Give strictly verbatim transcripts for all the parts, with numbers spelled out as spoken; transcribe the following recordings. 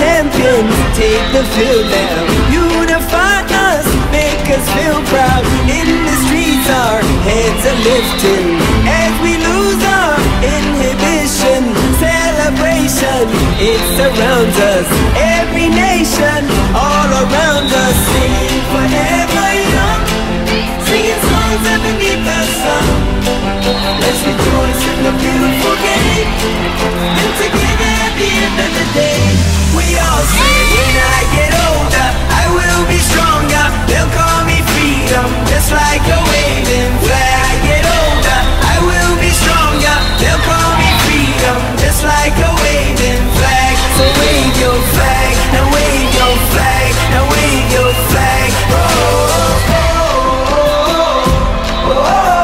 champions take the field now. Unify us, make us feel proud. In the streets our heads are lifting as we lose our inhibition. Celebration, it surrounds us. Every nation, all around us. Singing forever young, singing songs underneath the sun. Let's rejoice in the beautiful game, and together at the end of the day, we all say, when I get older, I will be stronger. They'll call me freedom, just like a waving flag. I get older, I will be stronger. They'll call me freedom, just like a waving flag. So wave your flag, now wave your flag, now wave your flag. Oh, oh, oh, oh, oh, oh.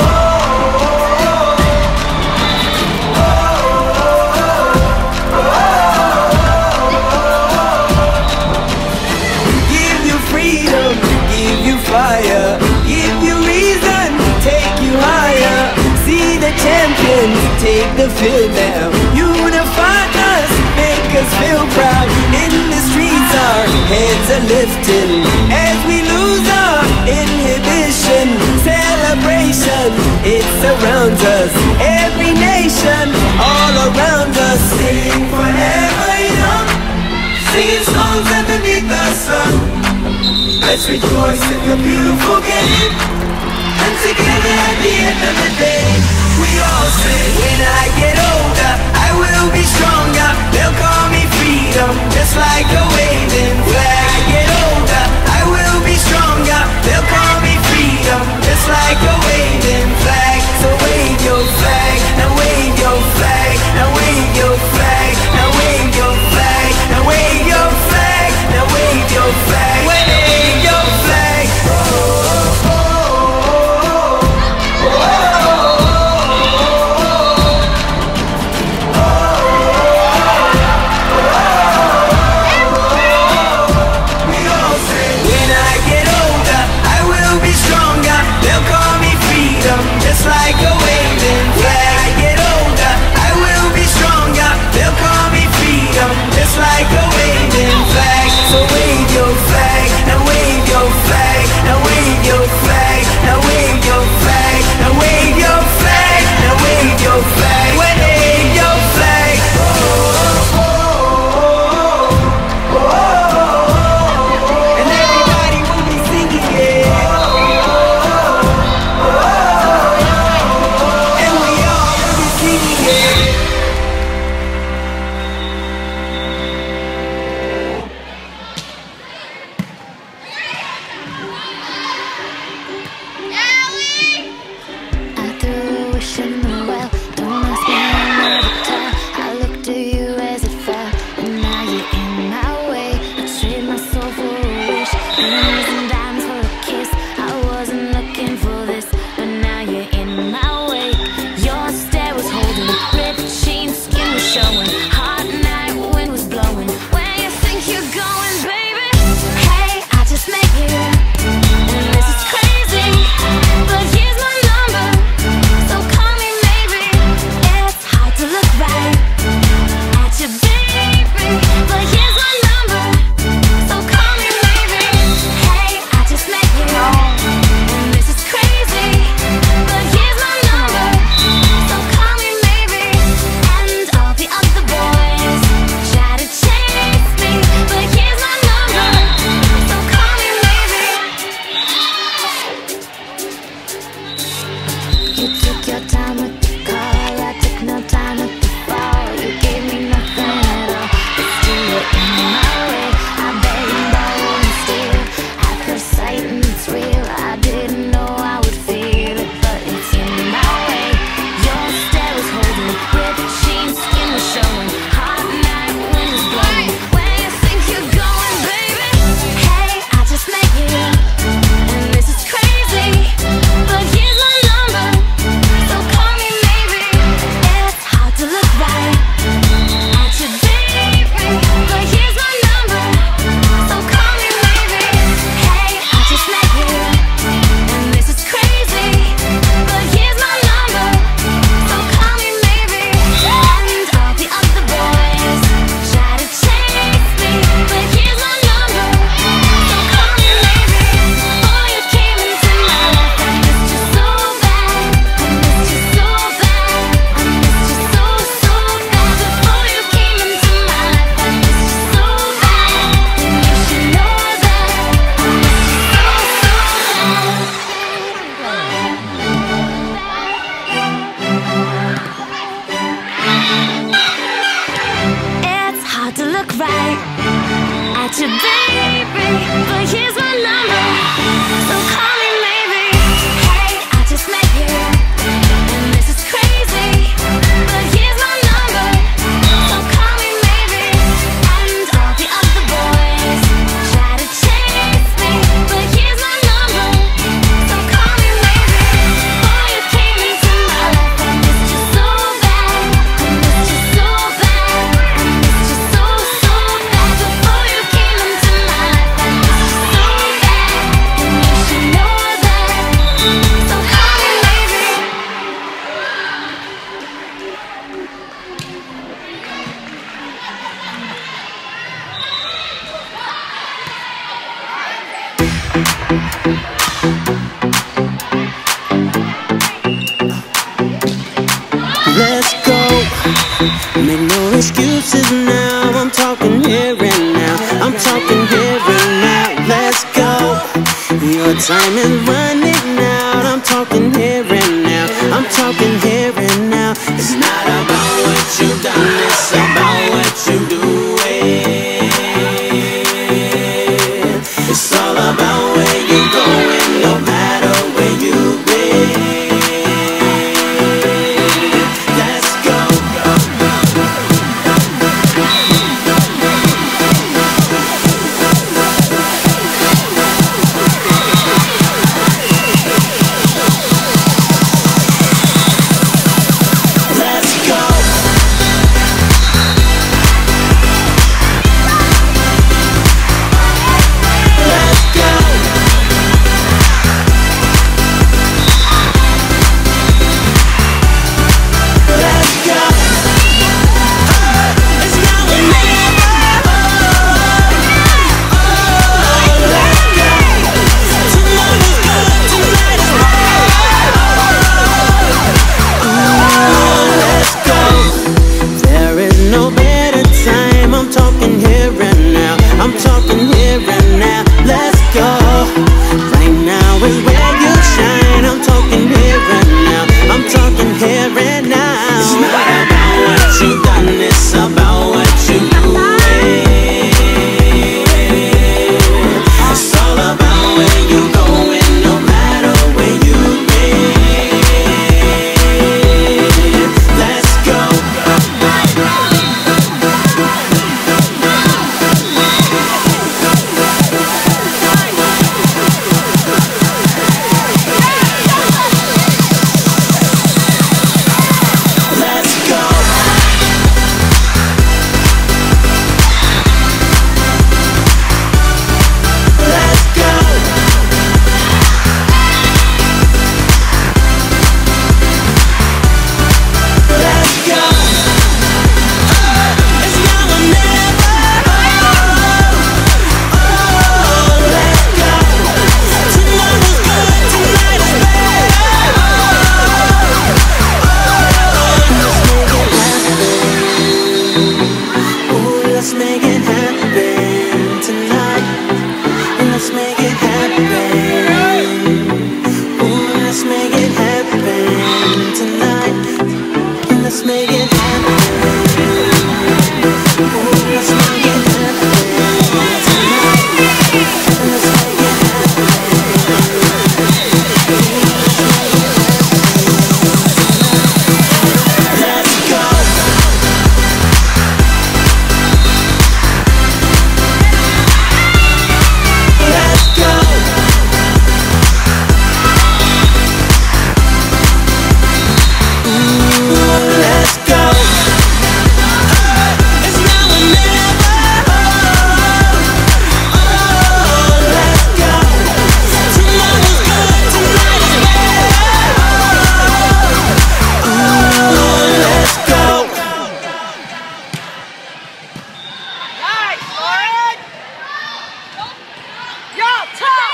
Fire, give you reason, take you higher. See the champions take the field now. Unify us, make us feel proud. In the streets our heads are lifting as we lose our inhibition. Celebration, it surrounds us. Every nation, all around us. Sing forever young, singing songs underneath the sun. Let's rejoice in the beautiful game, and together at the end of the day, we all say, when I get older, I will be stronger. They'll call me freedom, just like a waving flag. I get older, I will be stronger. They'll call me freedom, just like a waving flag. So wave your flag, now wave your flag, now wave your flag, now wave your flag, now wave your flag, now wave your flag. Wave your flag. Oh, oh, oh, oh, oh, oh. We all say, when I get older, I will be stronger. They'll call me freedom, just like a waving flag. I get older, I will be stronger. They'll call me freedom, just like a waving flag. So wave your flag, now wave your flag, now wave your flag, now wave your flag, now wave your flag, now wave your flag, wave your flag. Oh, oh, oh, oh, oh. And everybody will be singing it. Oh, oh, oh. And we all will be singing it. At your baby, but here's my number. you, baby, but here's my number, so call me maybe. Hey, I just met you, and this is crazy, but here's my number, so call me maybe. And all the other boys try to chase me, but here's my number, so call me maybe. Boy, you came into my life, I missed you so bad, I missed you so bad, I missed you so, so bad. Before you came into my life, I missed you so bad, and you should know that, so call me maybe. Let's go. Make no excuses now. I'm talking here and now. I'm talking here and now. Let's go. Your time is running out. I'm talking here and now. I'm talking here and now. It's not about what you've done, it's about what you doing. It's all about where you're going, no matter where you've been. Let's go. Let's go. Let's go. Let's go. It's now or never. Oh, let's go. Tomorrow's good, tonight is oh, let's go. There is no better time. I'm talking here and now. I'm talking here and now. Let's go. Right now is where you shine. I'm talking here and now. I'm talking here and now. It's not about what you've done, it's about what you doing. It's all about where you're going, no matter where you've been. Let's go. Let's go. Let's go. Let's go. It's now or never. Oh, let's go. Tomorrow's good, tonight is better. Let's make it happen tonight. Let's make it happen. Ooh, let's make it happen tonight. Let's make it happen. Ooh, let's make it happen tonight. Let's make it happen. Let's go. Let's go. Ooh, let's go. It's now or never. Oh, let's go. Tomorrow's good, tonight is better. Ooh, let's go. Nice, Lauren! Yo, top!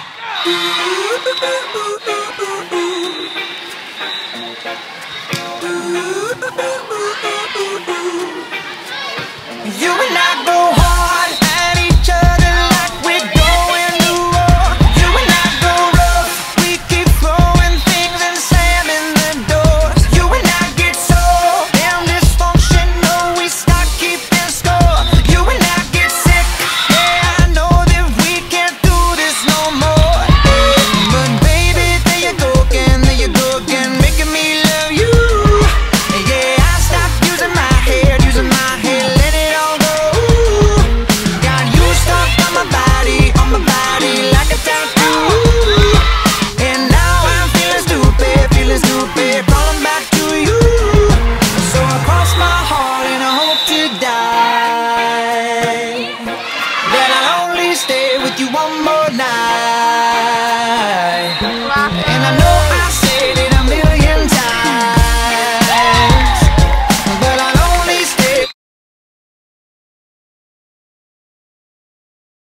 You and I go hard at each other like we're going to war. You and I go rough, we keep throwing things and slamming the doors. You and I get so damn dysfunctional, we start keeping score. You and I get sick, yeah, And I know